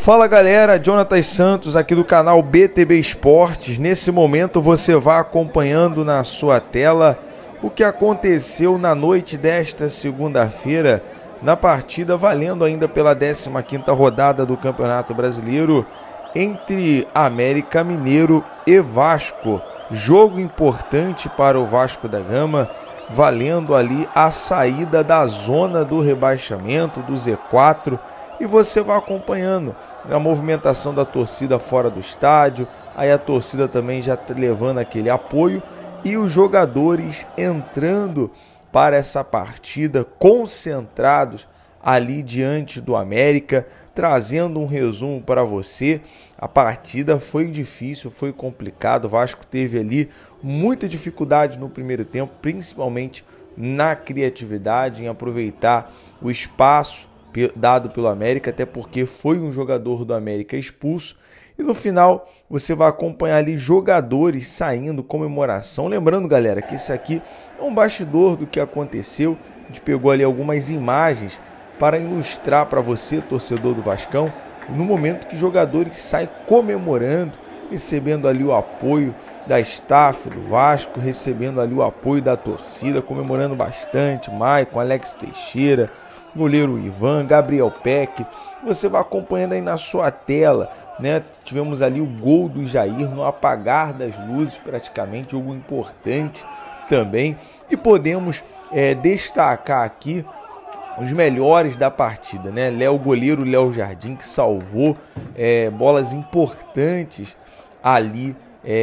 Fala galera, Jonathan Santos aqui do canal BTB Esportes. Nesse momento você vai acompanhando na sua tela o que aconteceu na noite desta segunda-feira na partida valendo ainda pela 15ª rodada do Campeonato Brasileiro entre América Mineiro e Vasco. Jogo importante para o Vasco da Gama, valendo ali a saída da zona do rebaixamento, do Z4. E você vai acompanhando a movimentação da torcida fora do estádio, aí a torcida também já levando aquele apoio e os jogadores entrando para essa partida concentrados ali diante do América, trazendo um resumo para você. A partida foi difícil, foi complicado, o Vasco teve ali muita dificuldade no primeiro tempo, principalmente na criatividade, em aproveitar o espaço dado pelo América, até porque foi um jogador do América expulso. E no final você vai acompanhar ali jogadores saindo, comemoração. Lembrando, galera, que esse aqui é um bastidor do que aconteceu. A gente pegou ali algumas imagens para ilustrar para você, torcedor do Vascão, no momento que jogadores saem comemorando, recebendo ali o apoio da staff do Vasco, recebendo ali o apoio da torcida, comemorando bastante. Maicon, Alex Teixeira, goleiro Ivan, Gabriel Peck. Você vai acompanhando aí na sua tela, né? Tivemos ali o gol do Jair no apagar das luzes, praticamente, jogo importante também. E podemos destacar aqui os melhores da partida, né? Goleiro Léo Jardim, que salvou bolas importantes ali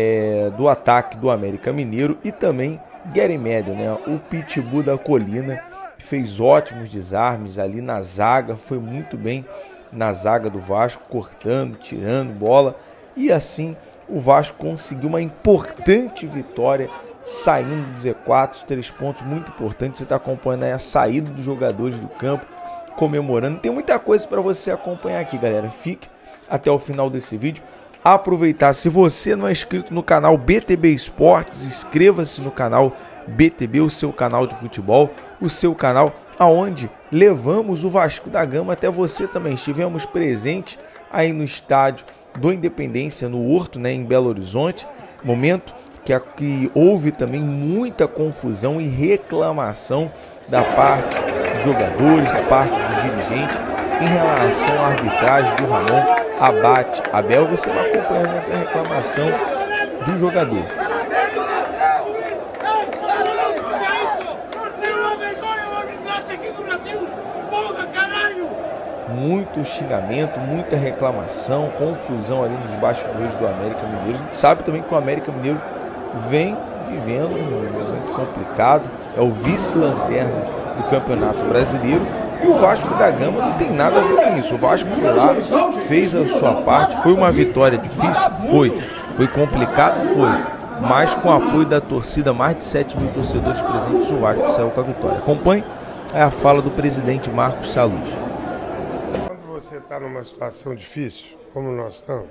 do ataque do América Mineiro, e também Gary Medel, né? O Pitbull da Colina, fez ótimos desarmes ali na zaga, foi muito bem na zaga do Vasco, cortando, tirando bola, e assim o Vasco conseguiu uma importante vitória, saindo do Z4, os 3 pontos muito importantes. Você está acompanhando aí a saída dos jogadores do campo, comemorando. Tem muita coisa para você acompanhar aqui, galera. Fique até o final desse vídeo. Aproveitar, se você não é inscrito no canal BTB Esportes, inscreva-se no canal BTB, o seu canal de futebol, o seu canal aonde levamos o Vasco da Gama até você também. Estivemos presentes aí no estádio do Independência, no Horto, né, em Belo Horizonte, momento que houve também muita confusão e reclamação da parte dos jogadores, da parte dos dirigentes em relação à arbitragem do Ramon Abate Abel. Você vai acompanhando essa reclamação do jogador. Muito xingamento, muita reclamação, confusão ali nos bastidores do América Mineiro. A gente sabe também que o América Mineiro vem vivendo um momento complicado, é o vice-lanterna do Campeonato Brasileiro, e o Vasco da Gama não tem nada a ver com isso. O Vasco foi lá, fez a sua parte. Foi uma vitória difícil? Foi complicado? Foi. Mas com o apoio da torcida, mais de 7 mil torcedores presentes, o Vasco saiu com a vitória. Acompanhe a fala do presidente Marcos Saluz. Quando você está numa situação difícil, como nós estamos,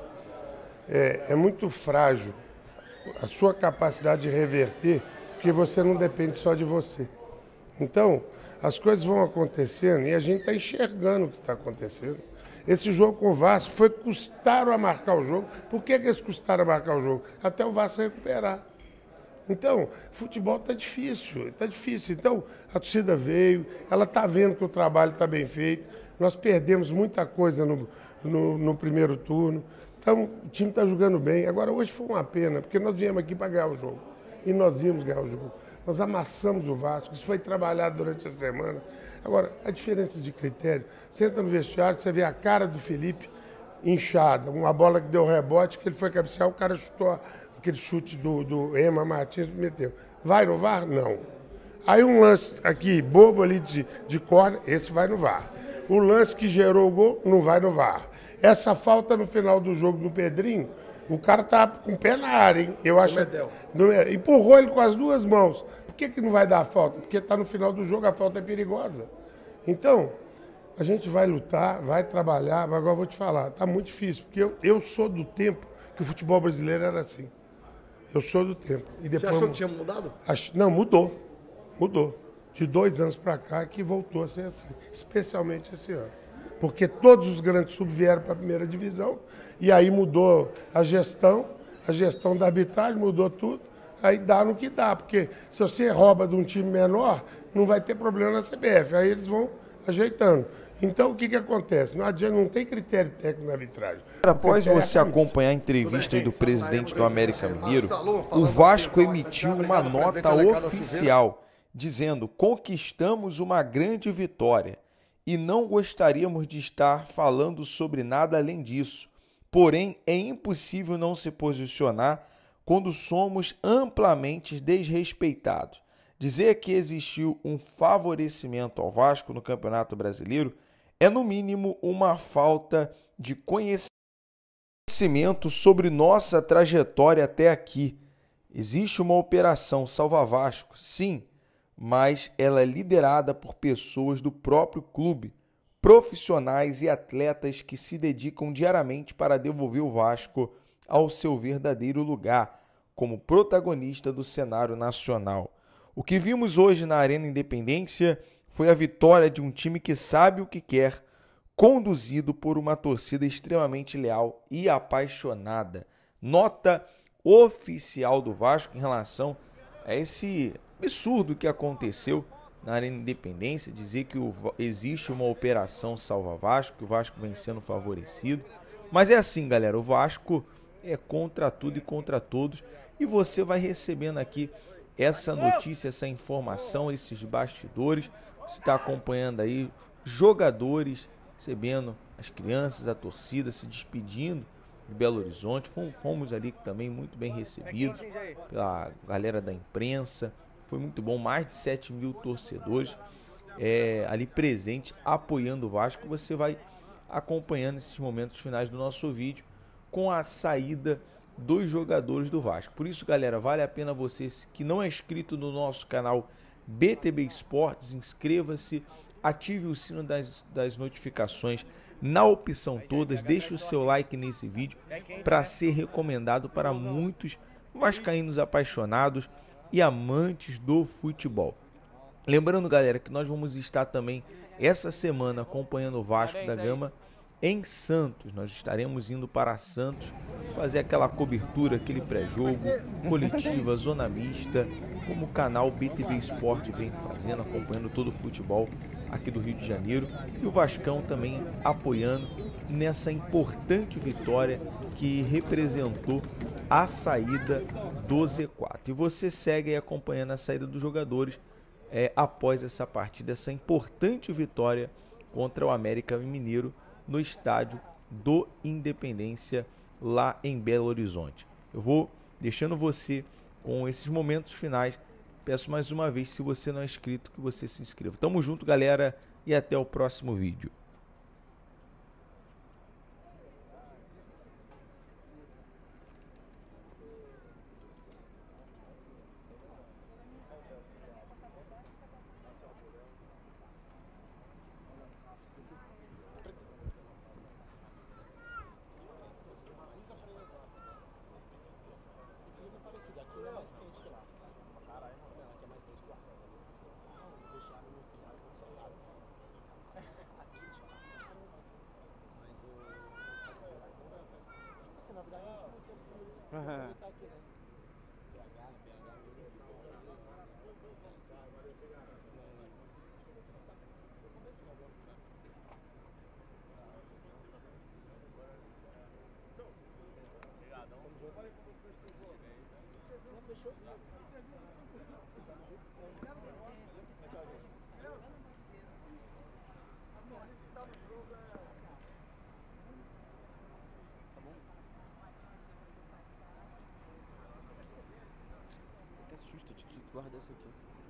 é muito frágil a sua capacidade de reverter, porque você não depende só de você. Então, as coisas vão acontecendo e a gente está enxergando o que está acontecendo. Esse jogo com o Vasco custaram a marcar o jogo. Por que eles custaram a marcar o jogo? Até o Vasco recuperar. Então, futebol está difícil, está difícil. Então, a torcida veio, ela está vendo que o trabalho está bem feito. Nós perdemos muita coisa no primeiro turno. Então, o time está jogando bem. Agora, hoje foi uma pena, porque nós viemos aqui para ganhar o jogo. E nós íamos ganhar o jogo. Nós amassamos o Vasco, isso foi trabalhado durante a semana. Agora, a diferença de critério, você entra no vestiário, você vê a cara do Felipe inchada, uma bola que deu rebote, que ele foi cabecear, o cara chutou aquele chute do Ema Martins, meteu. Vai no VAR? Não. Aí um lance aqui, bobo ali de corner, esse vai no VAR. O lance que gerou o gol, não vai no VAR. Essa falta no final do jogo do Pedrinho, o cara tá com o pé na área, hein? Eu acho. Empurrou ele com as 2 mãos. Por que não vai dar a falta? Porque tá no final do jogo, a falta é perigosa. Então, a gente vai lutar, vai trabalhar, mas agora eu vou te falar, tá muito difícil, porque eu sou do tempo que o futebol brasileiro era assim. Eu sou do tempo. E depois, você achou que tinha mudado? Não, mudou. Mudou. De 2 anos para cá que voltou a ser assim, especialmente esse ano. porque todos os grandes clubes vieram para a primeira divisão, e aí mudou a gestão da arbitragem, mudou tudo, aí dá no que dá, porque se você rouba de um time menor, não vai ter problema na CBF, aí eles vão ajeitando. Então, o que acontece? Não adianta, não tem critério técnico na arbitragem. Após você acompanhar a entrevista aí do presidente do América Mineiro, o Vasco emitiu uma nota oficial dizendo: conquistamos uma grande vitória e não gostaríamos de estar falando sobre nada além disso. Porém, é impossível não se posicionar quando somos amplamente desrespeitados. Dizer que existiu um favorecimento ao Vasco no Campeonato Brasileiro é, no mínimo, uma falta de conhecimento sobre nossa trajetória até aqui. Existe uma operação Salva Vasco, sim, mas ela é liderada por pessoas do próprio clube, profissionais e atletas que se dedicam diariamente para devolver o Vasco ao seu verdadeiro lugar, como protagonista do cenário nacional. O que vimos hoje na Arena Independência foi a vitória de um time que sabe o que quer, conduzido por uma torcida extremamente leal e apaixonada. Nota oficial do Vasco em relação a esse absurdo que aconteceu na Arena Independência, dizer que existe uma operação Salva Vasco, que o Vasco vem sendo favorecido. Mas é assim, galera, o Vasco é contra tudo e contra todos, e você vai recebendo aqui essa notícia, essa informação, esses bastidores. Você está acompanhando aí jogadores recebendo as crianças, a torcida se despedindo de Belo Horizonte. Fomos ali também muito bem recebidos pela galera da imprensa. Foi muito bom, mais de 7 mil torcedores ali presentes, apoiando o Vasco. Você vai acompanhando esses momentos finais do nosso vídeo com a saída dos jogadores do Vasco. Por isso, galera, vale a pena você que não é inscrito no nosso canal BTB Esportes, inscreva-se, ative o sino das notificações na opção todas, deixe o seu like nesse vídeo para ser recomendado para muitos vascaínos apaixonados e amantes do futebol. Lembrando, galera, que nós vamos estar também essa semana acompanhando o Vasco da Gama em Santos. Nós estaremos indo para Santos fazer aquela cobertura, aquele pré-jogo, coletiva, zona mista, como o canal BTB Esporte vem fazendo, acompanhando todo o futebol aqui do Rio de Janeiro, e o Vascão também apoiando nessa importante vitória que representou a saída do Z4. E você segue aí acompanhando a saída dos jogadores após essa partida, essa importante vitória contra o América Mineiro no estádio do Independência, lá em Belo Horizonte. Eu vou deixando você com esses momentos finais. Peço mais uma vez, se você não é inscrito, que você se inscreva. Tamo junto, galera, e até o próximo vídeo. Que assusta, guarda essa aqui.